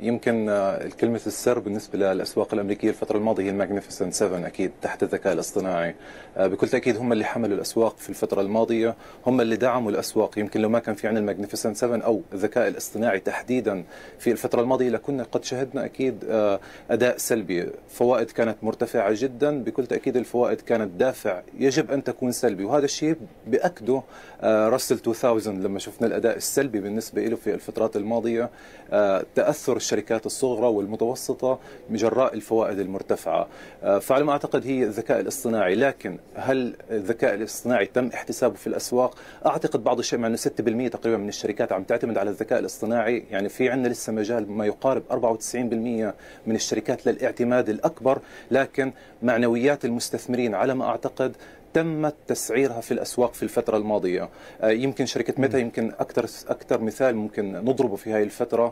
يمكن كلمة السر بالنسبة للأسواق الأمريكية الفترة الماضية هي الماجنيفيسنت 7 أكيد تحت الذكاء الاصطناعي. بكل تأكيد هم اللي حملوا الأسواق في الفترة الماضية، هم اللي دعموا الأسواق. يمكن لو ما كان في عندنا الماجنيفيسنت 7 أو الذكاء الاصطناعي تحديدا في الفترة الماضية لكنا قد شهدنا أكيد أداء سلبي. فوائد كانت مرتفعة جدا، بكل تأكيد الفوائد كانت دافع يجب أن تكون سلبي، وهذا الشيء بأكده راسل 2000 لما شفنا الأداء السلبي بالنسبة له في الفترات الماضية، تأثر الشركات الصغرى والمتوسطة بجراء الفوائد المرتفعة. فعلى ما أعتقد هي الذكاء الاصطناعي. لكن هل الذكاء الاصطناعي تم احتسابه في الأسواق؟ أعتقد بعض الشيء، مع أنه 6% تقريبا من الشركات عم تعتمد على الذكاء الاصطناعي، يعني في عندنا لسه مجال ما يقارب 94% من الشركات للاعتماد الأكبر. لكن معنويات المستثمرين على ما أعتقد تم تسعيرها في الأسواق في الفترة الماضية. يمكن شركة ميتا يمكن أكثر مثال ممكن نضربه في هذه الفترة.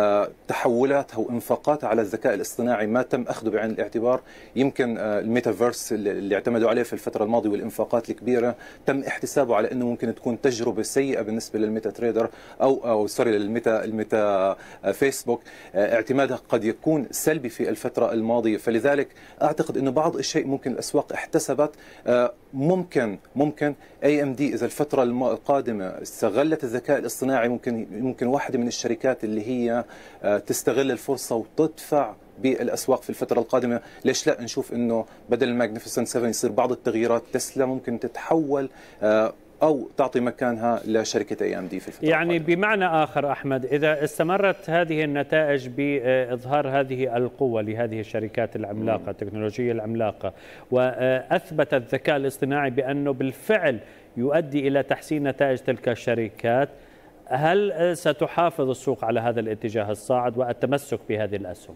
تحولاتها وإنفاقاتها على الذكاء الاصطناعي ما تم أخذه بعين الاعتبار. يمكن الميتافيرس اللي اعتمدوا عليه في الفترة الماضية والإنفاقات الكبيرة تم احتسابه على أنه ممكن تكون تجربة سيئة بالنسبة للميتا تريدر أو سوري الميتا فيسبوك. اعتمادها قد يكون سلبي في الفترة الماضية، فلذلك أعتقد أنه بعض الشيء ممكن الأسواق احتسبت. ممكن AMD إذا الفترة القادمة استغلت الذكاء الاصطناعي، ممكن واحدة من الشركات اللي هي تستغل الفرصة وتدفع بالأسواق في الفترة القادمة. ليش لا نشوف أنه بدل الماجنيفيسنت 7 يصير بعض التغييرات تسلا ممكن تتحول أو تعطي مكانها لشركة AMD في الفترة يعني القادمة. بمعنى آخر أحمد، إذا استمرت هذه النتائج بإظهار هذه القوة لهذه الشركات العملاقة التكنولوجية العملاقة، وأثبت الذكاء الاصطناعي بأنه بالفعل يؤدي إلى تحسين نتائج تلك الشركات، هل ستحافظ السوق على هذا الاتجاه الصاعد والتمسك بهذه الأسهم؟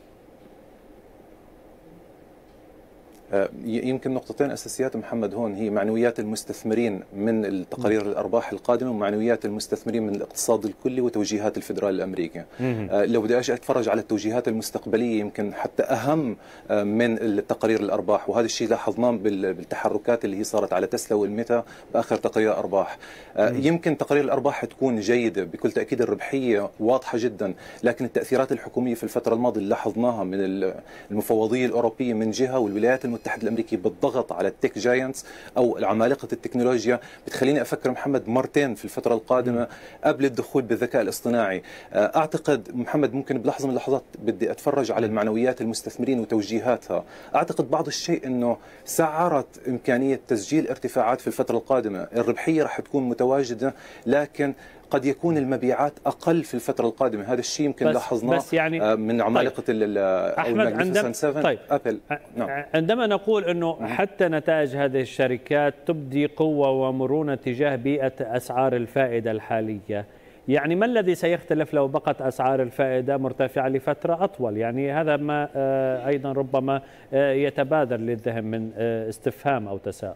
يمكن نقطتين أساسيات محمد هون، هي معنويات المستثمرين من التقارير الأرباح القادمة ومعنويات المستثمرين من الاقتصاد الكلي وتوجيهات الفدرالي الأمريكي. لو بدي أجي أتفرج على التوجيهات المستقبلية يمكن حتى أهم من التقارير الأرباح، وهذا الشيء لاحظناه بالتحركات اللي هي صارت على تسلا والميتا بآخر تقارير الأرباح. يمكن تقارير الأرباح تكون جيدة، بكل تأكيد الربحية واضحة جدا، لكن التأثيرات الحكومية في الفترة الماضية اللي لاحظناها من المفوضية الأوروبية من جهة والولايات المتحدة الأمريكي بالضغط على التك جاينتس أو عمالقة التكنولوجيا بتخليني أفكر محمد مرتين في الفترة القادمة قبل الدخول بالذكاء الاصطناعي. أعتقد محمد ممكن بلحظة من اللحظات بدي أتفرج على المعنويات المستثمرين وتوجيهاتها. أعتقد بعض الشيء أنه سعرت إمكانية تسجيل ارتفاعات في الفترة القادمة. الربحية راح تكون متواجدة، لكن قد يكون المبيعات أقل في الفترة القادمة. هذا الشيء يمكن لاحظناه يعني من عمالقة أحمد طيب أبل. نعم. عندما نقول أنه حتى نتائج هذه الشركات تبدي قوة ومرونة تجاه بيئة أسعار الفائدة الحالية، يعني ما الذي سيختلف لو بقت أسعار الفائدة مرتفعة لفترة أطول؟ يعني هذا ما أيضا ربما يتبادر للذهن من استفهام أو تساؤل.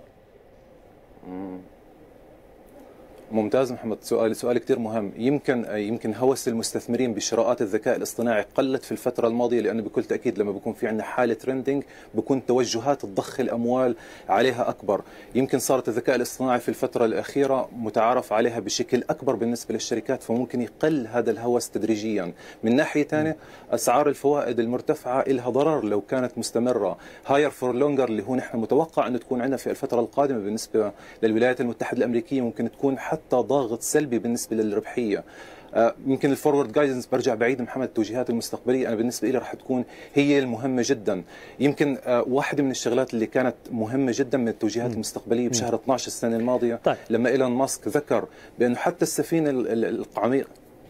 ممتاز محمد، سؤال كثير مهم. يمكن هوس المستثمرين بشراءات الذكاء الاصطناعي قلت في الفترة الماضية، لأنه بكل تأكيد لما بيكون في عندنا حالة ترندنج بكون توجهات تضخ الأموال عليها أكبر. يمكن صارت الذكاء الاصطناعي في الفترة الأخيرة متعارف عليها بشكل أكبر بالنسبة للشركات، فممكن يقل هذا الهوس تدريجيا. من ناحية ثانية أسعار الفوائد المرتفعة لها ضرر لو كانت مستمرة. هاير فور لونجر اللي هو نحن متوقع أن تكون عندنا في الفترة القادمة بالنسبة للولايات المتحدة الأمريكية ممكن تكون حتى ضاغط سلبي بالنسبة للربحية. يمكن الفورورد جايدنس برجع بعيد محمد، التوجيهات المستقبلية أنا بالنسبة لي راح تكون هي المهمة جدا. يمكن واحدة من الشغلات اللي كانت مهمة جدا من التوجيهات المستقبلية بشهر 12 السنة الماضية لما إيلون ماسك ذكر بأنه حتى السفينة العميقة.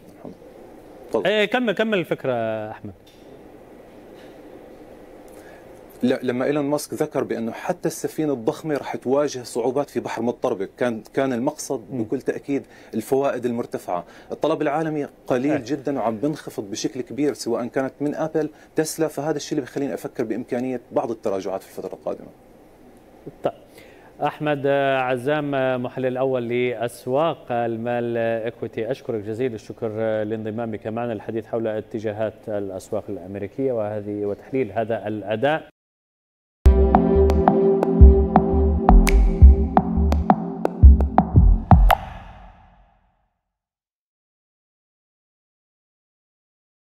كمل الفكرة أحمد. لما إيلون ماسك ذكر بأنه حتى السفينة الضخمة رح تواجه صعوبات في بحر مضطربة، كان المقصد بكل تأكيد الفوائد المرتفعة. الطلب العالمي قليل جدا وعم بنخفض بشكل كبير سواء كانت من أبل تسلا، فهذا الشيء اللي بخليني أفكر بإمكانية بعض التراجعات في الفترة القادمة. طيب. أحمد عزام، محلل الأول لأسواق المال إكويتي، أشكرك جزيل الشكر لانضمامك معنا للحديث حول اتجاهات الأسواق الأمريكية وتحليل هذا الأداء.